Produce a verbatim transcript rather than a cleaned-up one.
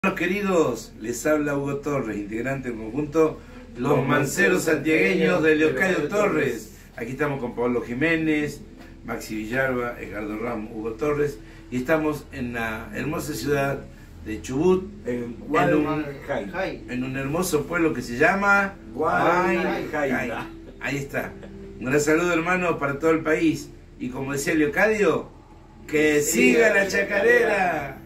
Hermanos queridos, les habla Hugo Torres, integrante del conjunto Los Manceros Santiagueños de Leocadio Torres. Aquí estamos con Pablo Jiménez, Maxi Villalba, Edgardo Ramos, Hugo Torres, y estamos en la hermosa ciudad de Chubut, en, en, un, en un hermoso pueblo que se llama Huayncay. Ahí está. Un gran saludo, hermano, para todo el país. Y como decía Leocadio, que siga la chacarera.